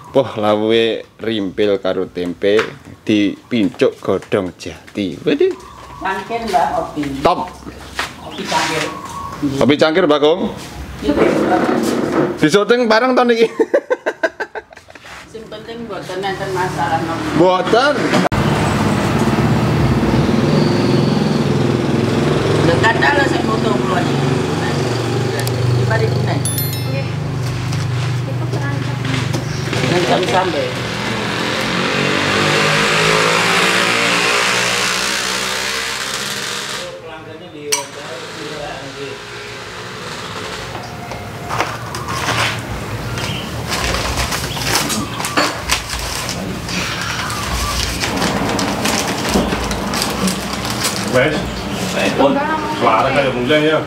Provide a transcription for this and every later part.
Wah, lawe rimpil karo tempe dipincuk godhong jati. Waduh. Cangkir Mbak Opi. Top. Opi cangkir. Opi cangkir, Mbak Kong. Disyuting bareng to niki. Sing penting mboten enten masalah nopo. Mboten. Dekat ala sing foto kula iki. Mari kita. Nggih. Itu perangkat. Langsung sampai. Wes, pun suara kayak mulai ya.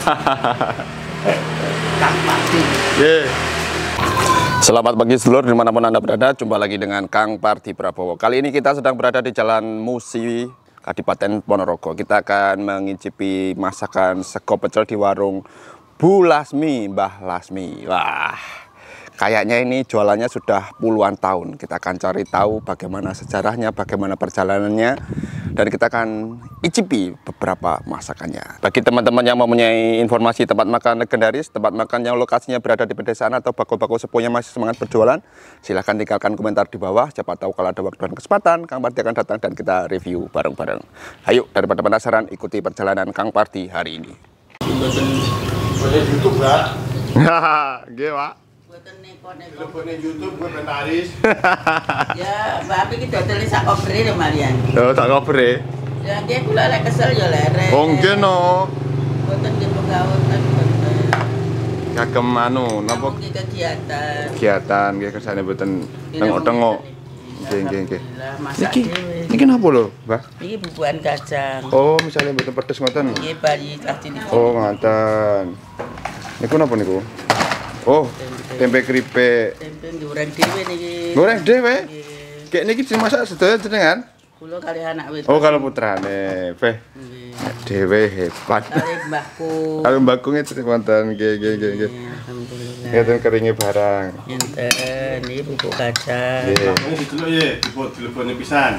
Kang Parti. Yeah. Selamat pagi sedulur dimanapun Anda berada. Jumpa lagi dengan Kang Parti Prabowo. Kali ini kita sedang berada di Jalan Musi, Kadipaten Ponorogo. Kita akan mengicipi masakan sego pecel di warung Bu Lasmi, Mbah Lasmi. Wah, kayaknya ini jualannya sudah puluhan tahun. Kita akan cari tahu bagaimana sejarahnya, bagaimana perjalanannya, dan kita akan icipi beberapa masakannya. Bagi teman-teman yang mempunyai informasi tempat makan legendaris, tempat makan yang lokasinya berada di pedesaan atau bako-bako sepuhnya masih semangat berjualan, silahkan tinggalkan komentar di bawah. Siapa tahu kalau ada waktu dan kesempatan, Kang Parti akan datang dan kita review bareng-bareng. Ayo, daripada penasaran, ikuti perjalanan Kang Parti hari ini. Boleh YouTube Mbak. Hahaha, Pak. Mboten neko-neko. Teleponnya YouTube gue mentaris. Ya, Mbak Api ki dodol sak kobre lho Marian. Oh, tak kobre. Ya dia kula lek kesel ya lerek. Oh, nggih no. Mboten nggih pegawutan mboten. Kagem anu, napa Namung ki kegiatan. kegiatan nggih kersane mboten tengok-tengok. Nggih, nggih, nggih. Alhamdulillah, masak Niki, dhewe. niki napa lho, Mbah? Iki bubuhan kacang. Oh, misalnya mboten pedes ngoten. Nggih bayi cah cilik. Oh, ngoten. Niku napa niku? Oh, tempe keripik. Tempe goreng dhewe niki. Goreng dhewe. Nggih. Kayak niki dimasak sedaya jenengan? Kula kali anak wedok. Oh, kalau putrane. Beh, Nggih. dhewe hebat. Kali mbahku. Kalau mbakku ngeten wonten nggih, nggih, nggih, nggih. Alhamdulillah. Ngeten keringe barang. Enten iki bubuk kacang. Nggih. Ini diteluk ya, dibuat teleponnya pisan.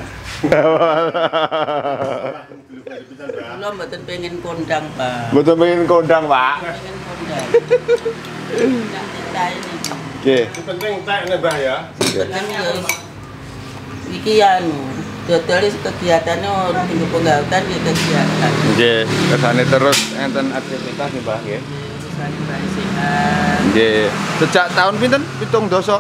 Kula mboten pengen kondang, Pak. Mboten pengen kondang, Pak. Pengen kondang. Tak cintai niki. Nggih. Yang penting tak nih Mbah ya. Penting ya iki anu dodol kegiatannya orang tinggal penggautan di kegiatan. Nggih, kersane terus enten aktivitas nih, Mbah nggih. Misalnya bayi sehat, Nggih. Sejak tahun pinten? 7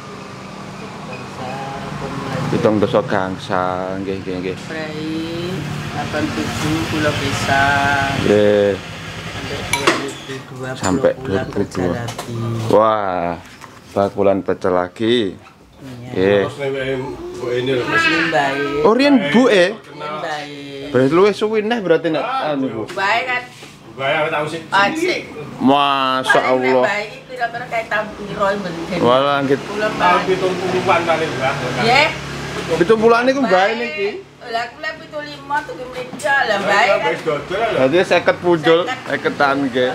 doso gangsa, nggih, nggih, nggih. Prei 87 Pulau Pisang Nggih. sampai Sampai 2002 kerja 2002. lagi. Wah, bakulan pecel lagi. Iya. Nggih. Terus nih bu ini loh. Muslim baik. Oh, riyen Bu Muslim baik. Berarti luwih suwi neh berarti nek anu Bu. Baik kan? Bayar tahu sih. Asik. Masya Allah. Baik itu kira-kira kayak tahun piro mending. Walah nggih. Pulau Tahun baik. 70-an kali Mbah. Ya. 70-an niku mbae niki. Lah kula 75 tuh gemeja lah baik kan. Wis dodol lho. Berarti 50 punjul, 50-an nggih.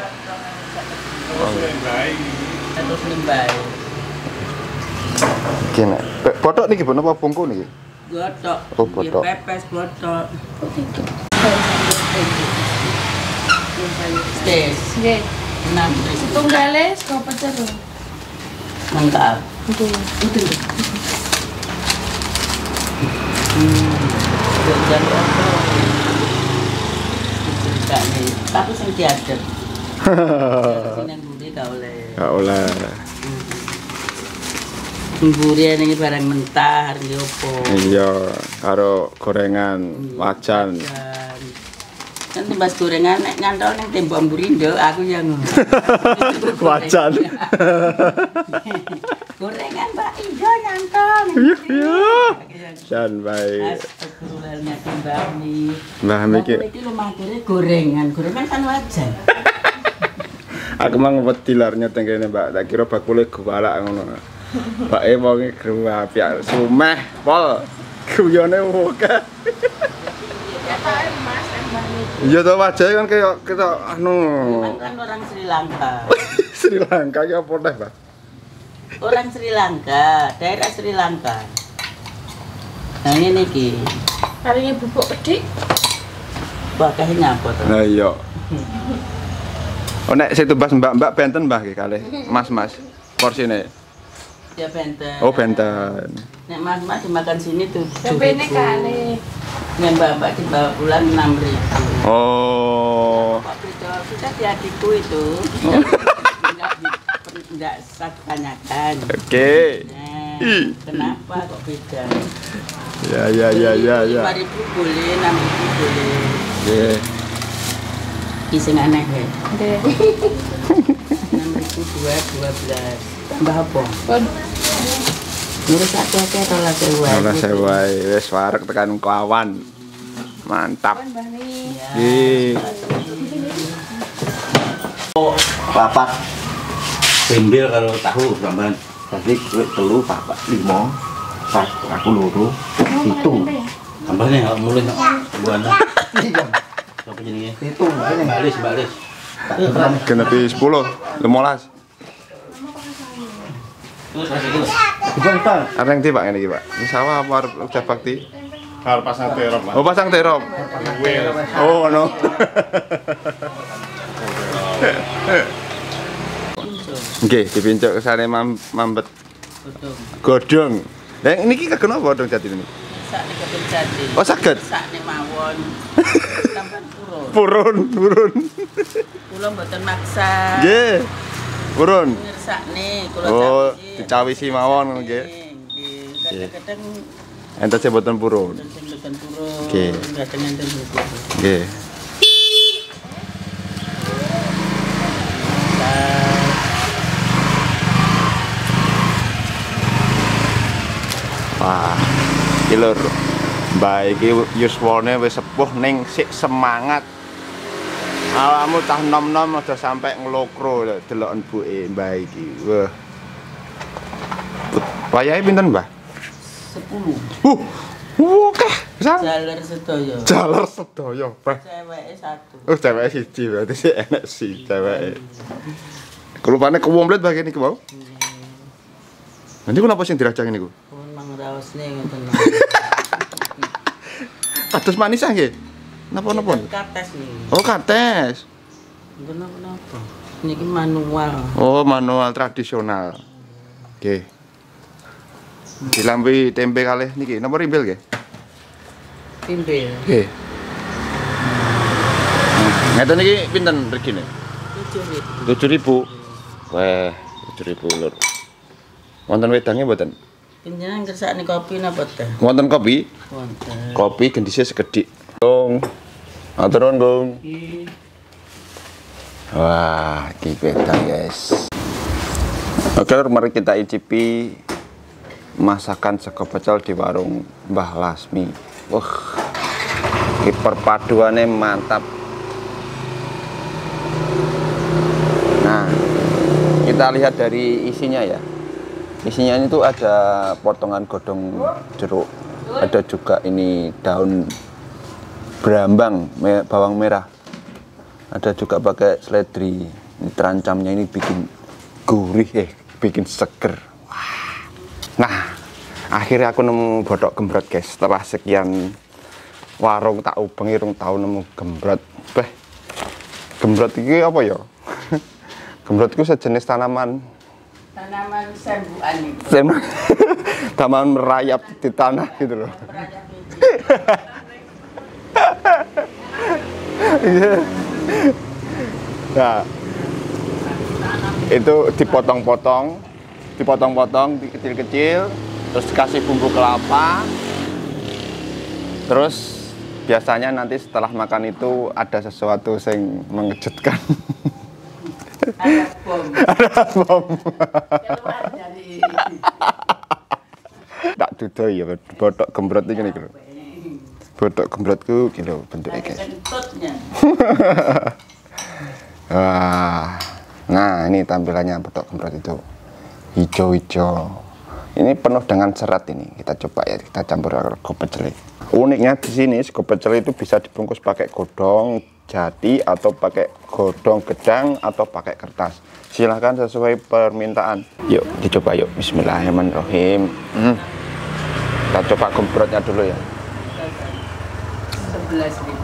Baik. Terus limbai. Iki nek botok niki ben apa bungku niki? Botok. Oh, botok. Ya, pepes botok. Stes. Nggih. 6 Tunggale sego pecel lho. lengkap. Betul. Dan apa? Ceritanya, tapi sing diadep. Sing mburi gak oleh. Gak oleh. Mburi ini barang mentah, ini opo. Iya, karo gorengan wajan. Kan tembas gorengan nek nyantol ning tembok mburi nduk aku yang Wajan. Gorengan Mbak Ijo nyantol. Iya. Jan bae. Astagfirullahaladzim Mbak Mi. Mbah miki Iki lho matere gorengan kan wajan. aku mang wedi lar nyeteng kene, Mbak. Tak kira bakule guwalak ngono. Mbake wonge gruapi sumeh, pol. Guyone akeh. Iya to wajahe kan kayak kita anu. Kan orang Sri Lanka. Sri Lanka ya apa teh, Mbak? Orang Sri Lanka, daerah Sri Lanka. Nah ini ki. Karinya bubuk pedik. Pakai nyapa tuh? Nah iya. Oh nek situ bas mbak benten mbah ki kalih mas porsine. Ya benten. Oh benten. Nek mas dimakan sini tuh. Cabenya kali. Nek mbak dibawa pulang 6.000. Oh. Pak Prijo, kita di adikku itu. Enggak tanyakan. Oke. Nah, kenapa kok beda? Ya. 5.000 boleh, 6.000 boleh. Oke. Kisah aneh ya. Oke. 6.000 12. Tambah apa? Bon. Ngurus akeh-akeh rolas sewa. Rolas sewa wis wareg tekan Klawan. Mantap. Bon Bani. Nggih. Papat bembel kalau tahu sampean tadi kulit telu papat 5 pas aku loro itu tambahnya kalau mulai buana apa jenenge itu balis Genepi 10, 15. Apa yang tiba ini Pak? Ini sawah apa arep udah bakti? Harus pasang terop lah. Oh pasang terop. Oh no. Oke, dipincuk kesane mambet godhong. Lah niki kagem apa dong jati ini? Sak nek kepencati. Oh saged. Sak nek mawon. Tampan Purun. Kula mboten maksa. Nggih. Purun. Ngersakne kula Oh, cawisi. dicawisi mawon nggih. Nggih. Kadang-kadang Ente boten purun. mboten purun. Oke. Kadang enten purun. Nggih. Wah, iki lur. Mbah iki yuswane wis sepuh ning sik semangat. Awakmu cah nom-nom aja sampe nglokro delok embuke mbah iki. Wah. Wayahe pinten, Mbah? 10. Oke, sang. Jaler sedaya. Jaler sedaya, Mbah. Ceweke 1. Oh, ceweke siji berarti sik enek si ceweke. Kelupane kewomplet bagian iki mau. Nanti ku napa sing dirajang niku? Pun mang raosne ngoten. Kados manis nggih. Napa-napa? Kates nih. Oh, kates. Mboten napa-napa. Niki manual. Oh, manual tradisional. Oke. Dilambi tempe kalih niki. Napa rimbel nggih? Timbel. Nggih. Ngeten iki pinten regine? 7.000. 7.000. Wah, 7.000 lur. Wonten wedange mboten? Panjenengan kersakne kopi napa teh? Wonten kopi? Wonten. Kopi gendise sekedhik. Gong. Matur nuwun, Gong. Wah, iki wedang, guys. Oke, lur, mari kita icipi masakan sego pecel di warung Mbah Lasmi. Wah, ini perpaduannya mantap. Nah, kita lihat dari isinya ya. Isinya itu ada potongan godong jeruk, ada juga ini daun berambang, bawang merah, ada juga pakai seledri. Ini terancamnya ini bikin gurih, bikin seger. Wah. Nah, akhirnya aku nemu botok gembrot guys. Setelah sekian warung tak ubengi rung tau nemu gembrot. Beh, gembrot ini apa ya? Gembrot itu sejenis tanaman Sembuhan itu. Tanaman merayap di tanah gitu loh. Nah, itu dipotong-potong, kecil-kecil, terus dikasih bumbu kelapa. Terus biasanya nanti setelah makan itu ada sesuatu yang mengejutkan. Ada bom. Ada bom. Keluar dari Tak duda ya, botok gembrot iki niku. Botok gembrotku iki lho bentuke guys. kentutnya. Wah. Nah, ini tampilannya botok gembrot itu. Hijau-hijau. Ini penuh dengan serat ini. Kita coba ya, kita campur sego pecel. Uniknya di sini sego pecel itu bisa dibungkus pakai godong, jati atau pakai godong gedang atau pakai kertas. Silahkan sesuai permintaan. Yuk dicoba yuk. Bismillahirrahmanirrahim. Kita coba gemprotnya dulu ya. 11.000.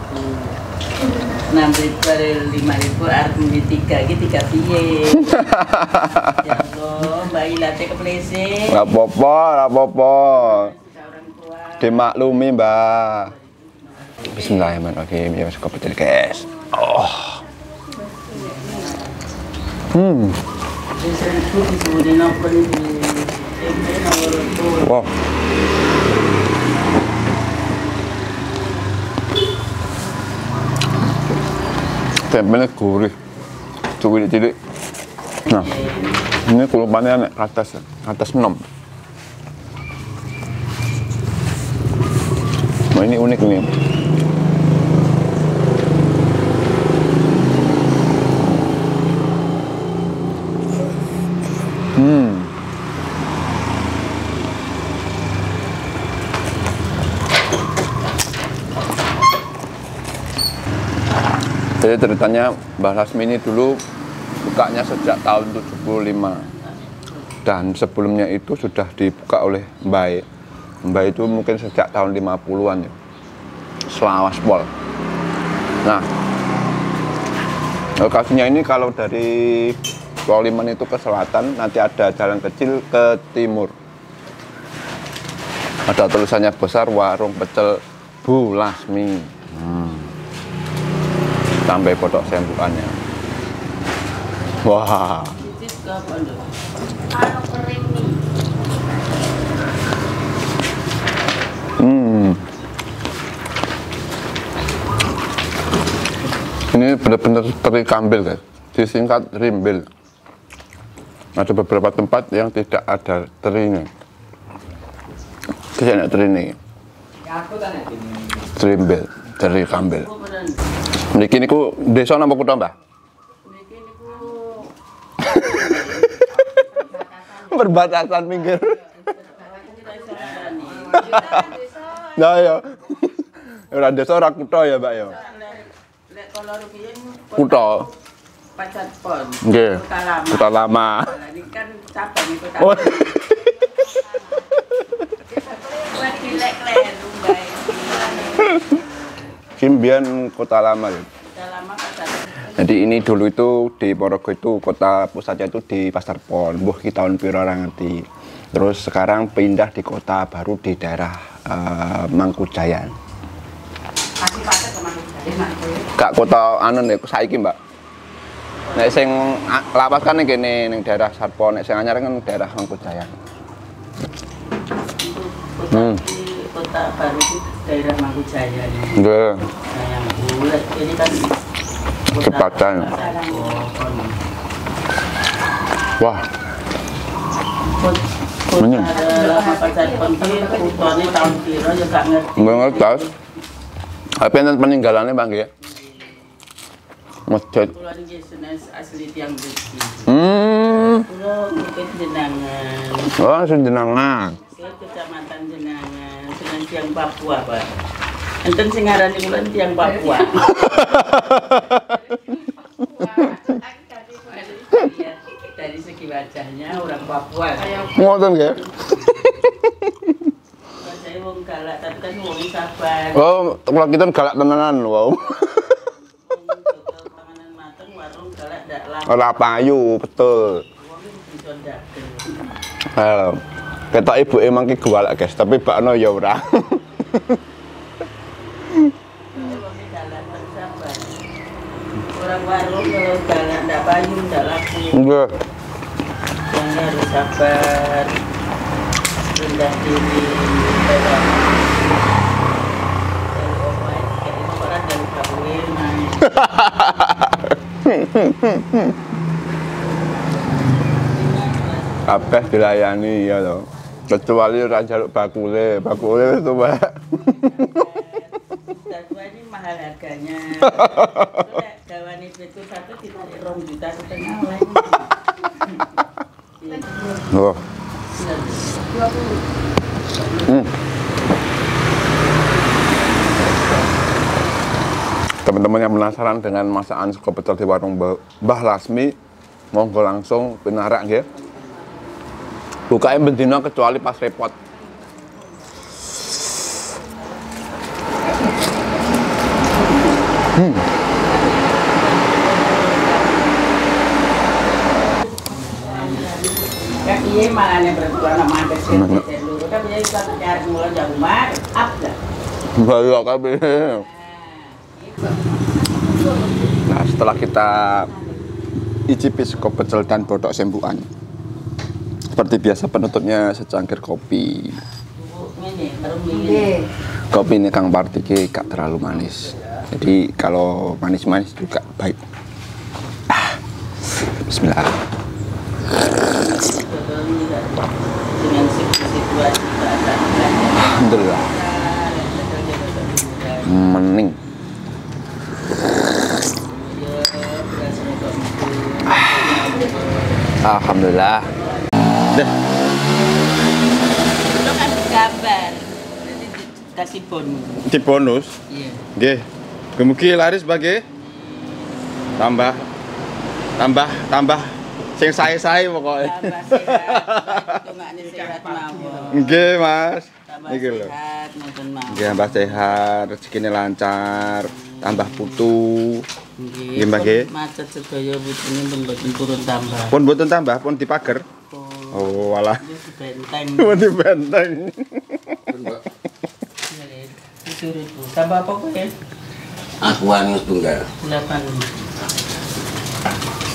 6.000, 5.000, arep di 3 iki 3 piye. Ya Allah, Mbak Ilate kepleset. Nggak apa-apa. Dimaklumi, Mbak. Bismillahirrahmanirrahim. Ya wis kepetil, guys. Oh. Wow. Tempelnya gurih, cilik-cilik. Nah, ini kulupannya nek atas 6. Nah, ini unik nih. Jadi ceritanya Mbah Lasmi ini dulu bukanya sejak tahun 75 dan sebelumnya itu sudah dibuka oleh Mbah. Mbah itu mungkin sejak tahun 50-an ya, selawas pol. Nah, lokasinya ini kalau dari Loliman itu ke selatan, nanti ada jalan kecil ke timur. Ada tulisannya besar, warung pecel Bu Lasmi. Sampai foto sembukannya. Wah. Ini benar-benar teri kambil, guys. Disingkat rimbil. Ada beberapa tempat yang tidak ada terinya. Tidak ada terinya. Rimbil, teri kambil. Niki niku desa napa kutha, Mbah? Niki niku Perbatasan pinggir. Nah ya. Ora desa ora kutha ya, Mbak ya. lek kalau rupiah Kutha. Pacat Pon. Nggih. Kota Kutha Lama. lama. Ini kan cabang itu kan. Oh. Buat dilek kleru, Mbak. Kimbian Kota Lama ya. Kota Lama Pacat. Jadi ini dulu itu di Ponorogo itu kota pusatnya itu di Pasar Pon. Mbuh ki tahun piro ora ngerti. Terus sekarang pindah di kota baru di daerah Mangkujayan. Masih Pacat ke Mangkujayan. Kak kota anu nek saiki, Mbak. Nek sing lapas kan kene ning daerah Sarpon, nek sing anyar kan daerah Mangkujayan. Kota baru di daerah Mangkujayan. Nggih. Nah, yang bulat ini kan Cepatan. Wah. Menyem. Lama Pacat Pon ki kutane tahun piro ya gak ngerti. Nggak ngerti. Apa yang peninggalannya, Bang, ya? Masjid. Kula niki senes asli tiang Bukti. Kula mungkin jenengan. Oh, jenengan. Ke Kecamatan Jenangan, seneng tiang Papua, Pak. Enten sing ngarani kula tiang Papua. Dari segi wajahnya orang Papua. Ngoten nggih. Saya wong galak, tapi kan wong sabar. Oh, kula kita galak tenanan, wow. Panganan mateng, warung galak ndak laku. Ora payu, betul. Wong bisa ndagel. Halo. Ketok ibu emang ki galak, guys, tapi bakno ya ora. Wong galak ndak sabar. Orang warung kalau galak ndak payu, ndak laku. Nggih. Yang harus sabar, rendah diri, dalam orang dari kawin, Kabeh dilayani ya lho. Kecuali ora njaluk bakule wis tuwek. Satwa ini mahal harganya. Gawan itu satu ditarik 2,5 juta lah. Oh. Teman-teman yang penasaran dengan masakan sego pecel di warung Mbah Lasmi, monggo langsung pinarak nggih. Bukanya bendina kecuali pas repot. Ya iya malahnya berdua nama hampir seluruh kan jadi satu cari mulai jauh mar up dah. Bayu kabeh. Nah, setelah kita icipi sego pecel dan botok sembuhan, seperti biasa penutupnya secangkir kopi. Ini baru ini. Kopi ini Kang Parti gak terlalu manis. Jadi kalau manis-manis juga baik. Bismillah. Dengan situasi Alhamdulillah. Mening. Alhamdulillah. Deh. itu kan gambar jadi kasih bonus. Di bonus. Iya. Nggih. Mugi laris bagi. Tambah sing sae-sae pokoknya. Tambah sehat, tungaknya sehat mawon. Nggih, Mas. Tambah Niki lho. sehat ngoten mawon. Nggih, tambah sehat, rezekine lancar, tambah putu. Nggih, Mbak nggih. Macet sedaya putune pun mboten turun tambah. Pun mboten tambah, pun dipager. Oh, walah. Wis benteng. Pun dibenteng. Itu tambah apa kowe? Aku anu tunggal. 8.